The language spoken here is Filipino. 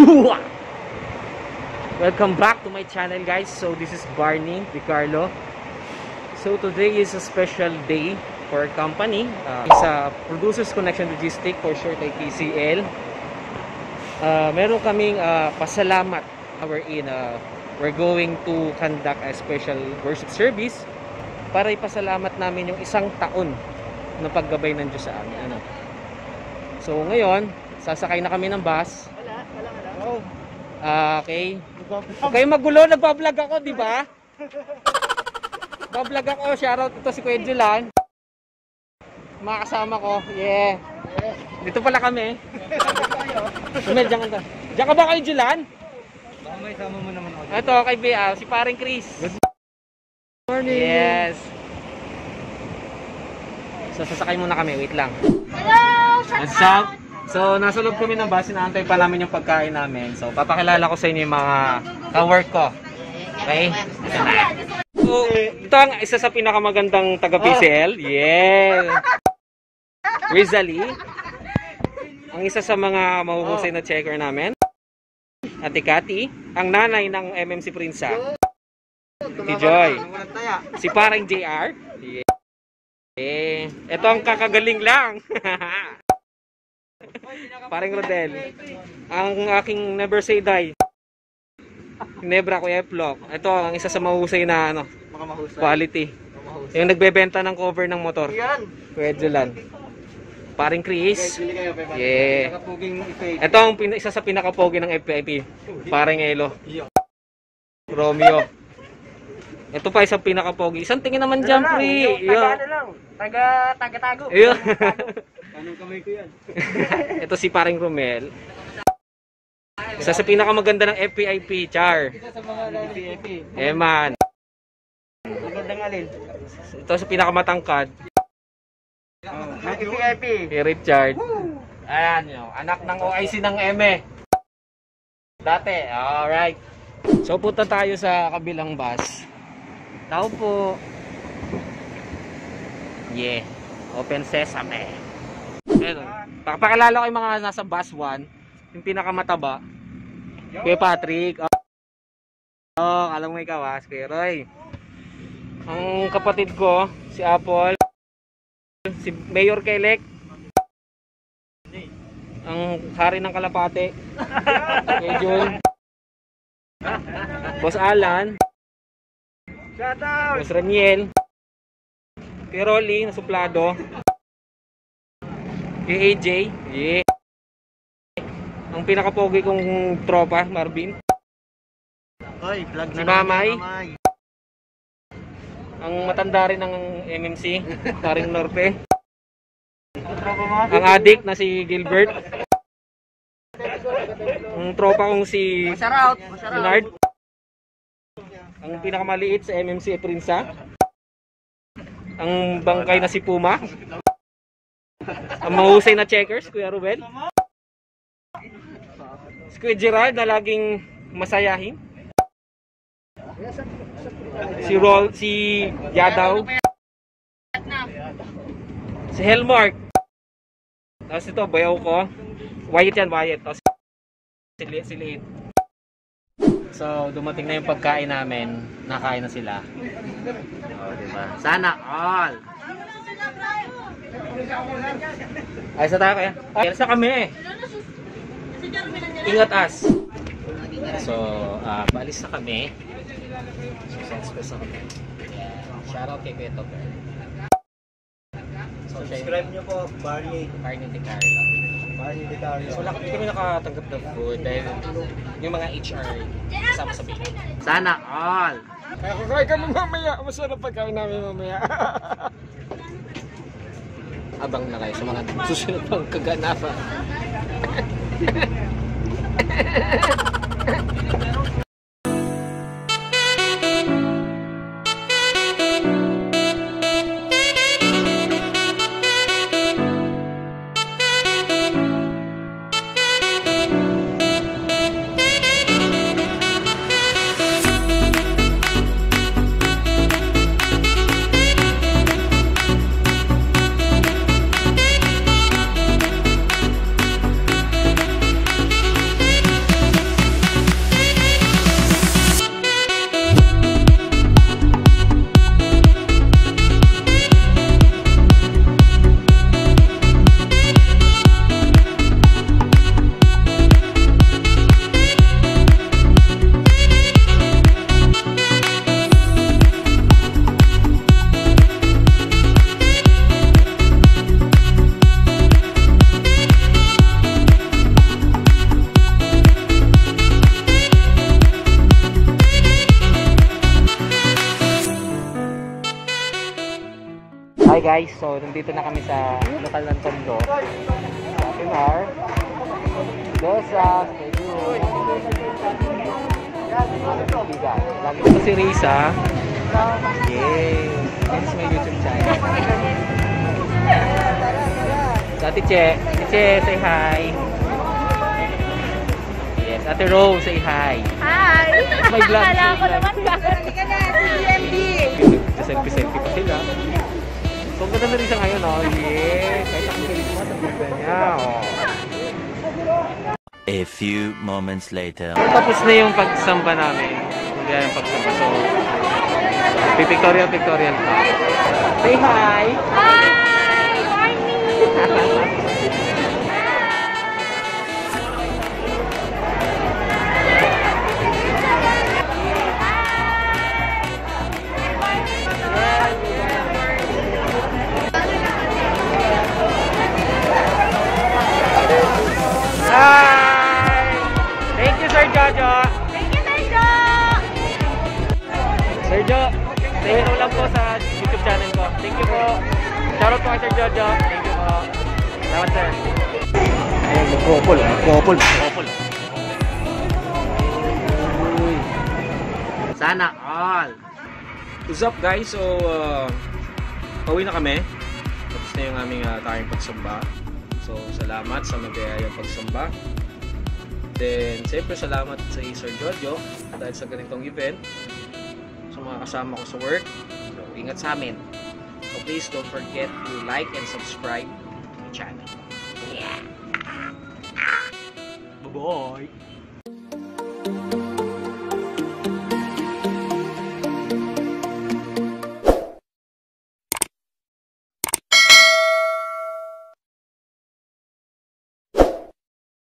Welcome back to my channel, guys. So this is Barney Ricardo. So today is a special day for our company. It's a Producers Connection Logistics, for short ay PCL. Meron kaming pasalamat wherein we're going to conduct a special worship service para ipasalamat namin yung isang taon na paggabay ng Diyos sa amin. So ngayon, sasakay na kami ng bus. Okay. Huwag kayong magulo, nagpa-vlog ako, di ba? Nagpa-vlog ako, shoutout ito si Kuya Julan. Mga kasama ko, yeah. Dito pala kami. Sumel, diyan ka. Diyan ka ba kayo, Julan? Baka may sama mo naman ako. Ito, kay Bea, si paring Chris. Good morning! Yes. So, sasakay muna kami, wait lang. Hello! What's up? So, nasa loob kami ng bus, inaantay pa namin yung pagkain namin. So, papakilala ko sa inyo yung mga ka-work ko. Okay? So, ito ang isa sa pinakamagandang taga-PCL. Yeah! Rizali. Ang isa sa mga mahuhusay na checker namin. Ate Cathy. Ang nanay ng MMC Prinsa. Si Joy. Si parang JR. Yeah. Ito ang kakagaling lang. Parang Rodel. Ang aking never say die. Nebra Kuya Flock. Ito ang isa sa mahusay na quality. Yung nagbebenta ng cover ng motor. Kuya Julan. Paring Chris. Yeah. Ito ang isa sa pinakapogi ng FPIP. Paring Elo. Romeo. Ito pa isang pinakapogi. Isang tingin naman dyan, pre. Taga-tago. Anong kamay ko yan? Ito si paring Romel. Isa sa pinakamaganda ng FPIP, Char. Isa sa mga FPIP. Eman. Magandang alin? Ito sa pinakamatangkad. FPIP. Si Richard. Ayan, yung anak ng OIC ng ME. Dati, alright. So, punta tayo sa kabilang bus. Tao po. Yeah. Open sesame. Ayun. Pakilala ko yung mga nasa bus 1. Yung pinakamataba. Kuya Patrick. Alam mo ikaw ha, Kuya Roy. Ang kapatid ko, si Apple. Si Mayor Kelek. Ang hari ng Kalapate. Kuya Jun. Boss Alan. Boss Raniel. Kuya Rolly, nasuplado. Kuya AJ. Yeah. Ang pinakapogi kong tropa, Marvin. Hoy, vlog Si Mamay. Ang matanda rin ng MMC, paring Norpe. Ang adik na si Gilbert. Ang tropa kong si Leonard. Ang pinakamaliit sa MMC Prinsa. Ang bangkay na si Puma. Ang mahusay na checkers, Kuya Ruben. Si Kuya Gerald na laging masayahin. Si Yadaw. Si Helmark. Tapos ito, bayaw ko. Wyatt yan, Wyatt. Tapos si Lead. So, dumating na yung pagkain namin. Nakain na sila. Diba? Sana all! Ay, sa tayo kaya? Ay, sa kami! Ingat us! So, paalis na kami. So, sense na kami. Shoutout kay Kuya Topper. Subscribe nyo po, Barney. Barney de Carlo. Barney de Carlo. So, hindi kami nakatanggap ng food dahil yung mga HR kasama sa bilang. Sana all! Kaya kakain kami mamaya. Masarap pagkain namin mamaya. Abang na kayo sa mga susunod pang kaganapan. Hi guys, so nandito na kami sa lokal ng Tondo. Pinar, Dosa, lagi ko si Risa. Yay! This is my YouTube channel. So, Ate Che, say hi. Yes, Ate Rose, say hi. Hi! May vlog. Akala ko naman bakit ka na, CMD! Selfie pa sila. So, ang ganda na Risa ngayon, oh. Yes! Kahit ang galing mo sa ganda niya, oh. A few moments later. Tapos na yung pagsamba namin. Hindi na yung pagsamba. So, pipictorial pa. Say hi! Hi! Morning! Hi! Thank you, Sir Jojo! Thank you, Sergio! Sir Jo, say hello lang po sa YouTube channel ko. Thank you po. Shoutout po kay Sir Jojo. Thank you po. Salamat, sir. Ayun, mag-couple. Sana all. What's up guys? So, pauwi na kami. Tapos na yung aming tayong pagsamba. So, salamat sa magayayang pagsamba. Then, siyempre salamat sa Sir Jojo dahil sa ganitong event. Sa mga kasama ko sa work. So, ingat sa amin. So, please don't forget to like and subscribe to my channel. Bye-bye.